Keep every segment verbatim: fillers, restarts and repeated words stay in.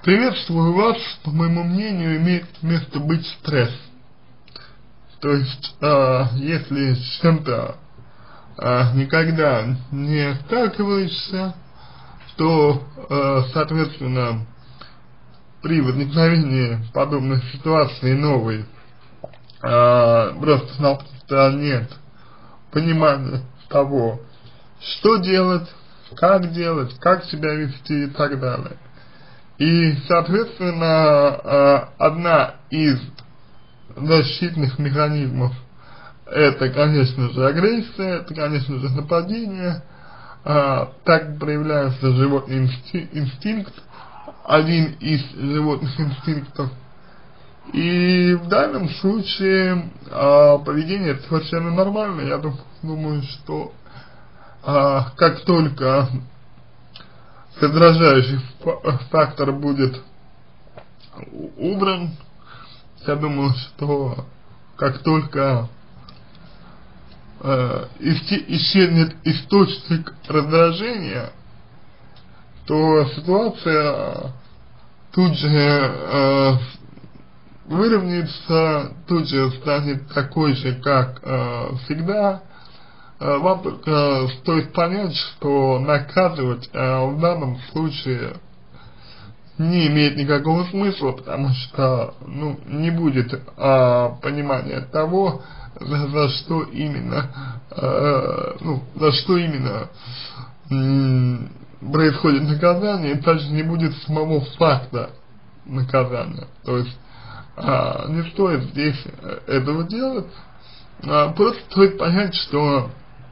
Приветствую вас, по моему мнению, имеет место быть стресс. То есть, э, если с чем-то э, никогда не сталкиваешься, то, э, соответственно, при возникновении подобной ситуации новой, э, просто-напросто нет понимания того, что делать, как делать, как себя вести и так далее. И, соответственно, одна из защитных механизмов — это, конечно же, агрессия, это, конечно же, нападение. Так проявляется животный инстинкт, один из животных инстинктов. И в данном случае поведение совершенно нормальное. Я думаю, что как только раздражающий фактор будет убран, я думаю, что как только э, исчезнет источник раздражения, то ситуация тут же э, выровняется, тут же станет такой же, как э, всегда. Вам только стоит понять, что наказывать э, в данном случае не имеет никакого смысла, потому что ну, не будет э, понимания того, за, за что именно, э, ну, за что именно э, происходит наказание, и также не будет самого факта наказания. То есть э, не стоит здесь этого делать, э, просто стоит понять, что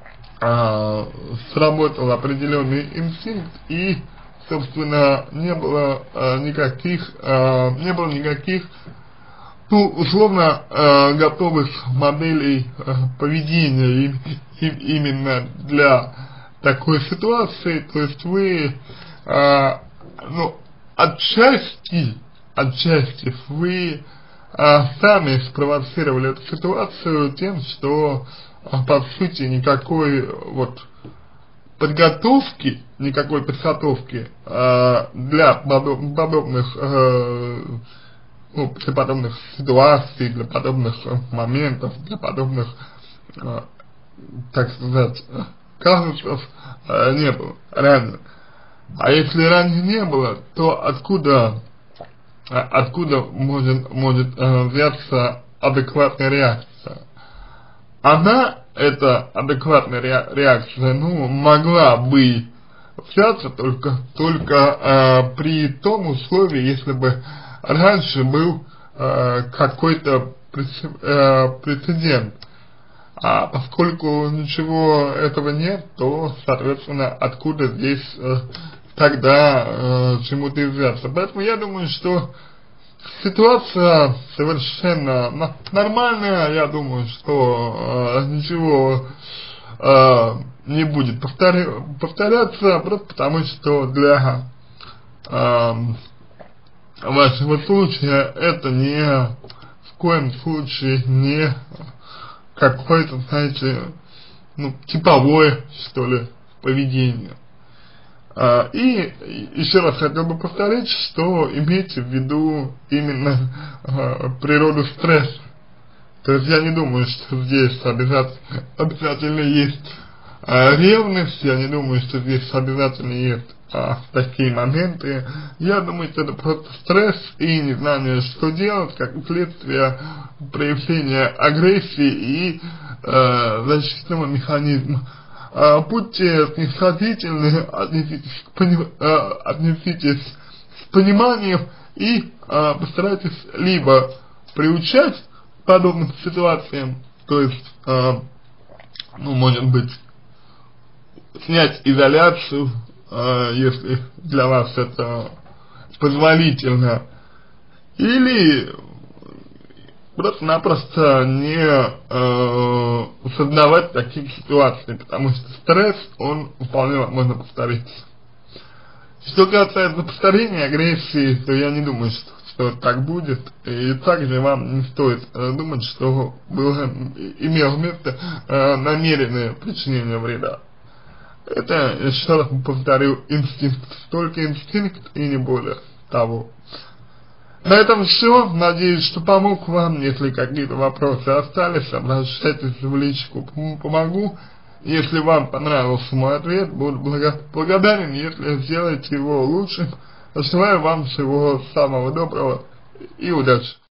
А, сработал определенный инстинкт, и, собственно, не было а, никаких, а, не было никаких, ну, условно, а, готовых моделей а, поведения им, им, именно для такой ситуации. То есть вы, а, ну, отчасти, отчасти вы а, сами спровоцировали эту ситуацию тем, что по сути никакой вот подготовки, никакой подготовки э, для подоб, подобных, э, ну, для подобных ситуаций, для подобных моментов, для подобных, э, так сказать, казусов э, не было ранее. А если ранее не было, то откуда, откуда может, может э, взяться адекватная реакция? Она, эта адекватная реакция, ну, могла бы взяться только, только э, при том условии, если бы раньше был э, какой-то э, прецедент. А поскольку ничего этого нет, то, соответственно, откуда здесь э, тогда э, чему-то взяться. Поэтому я думаю, что ситуация совершенно нормальная. Я думаю, что э, ничего э, не будет повторя повторяться, просто потому что для э, вашего случая это не в коем случае не какое-то, знаете, ну, типовое, что ли, поведение. Uh, и еще раз хотел бы повторить, что имейте в виду именно uh, природу стресса. То есть я не думаю, что здесь обязательно, обязательно есть uh, ревность, я не думаю, что здесь обязательно есть uh, такие моменты. Я думаю, что это просто стресс и незнание, что делать, как следствие проявления агрессии и uh, защитного механизма. Uh, будьте снисходительны, отнеситесь, к пони uh, отнеситесь с пониманием и uh, постарайтесь либо приучать к подобным ситуациям, то есть, uh, ну, может быть, снять изоляцию, uh, если для вас это позволительно, или просто-напросто не э, создавать таких ситуаций, потому что стресс, он вполне возможно повторится. Что касается повторения агрессии, то я не думаю, что, что так будет, и также вам не стоит э, думать, что было, имело место э, намеренное причинение вреда. Это, еще раз повторю, инстинкт, только инстинкт и не более. того. На этом все. Надеюсь, что помог вам. Если какие-то вопросы остались, обращайтесь в личку, помогу. Если вам понравился мой ответ, буду благодарен, если сделаете его лучше. Желаю вам всего самого доброго и удачи.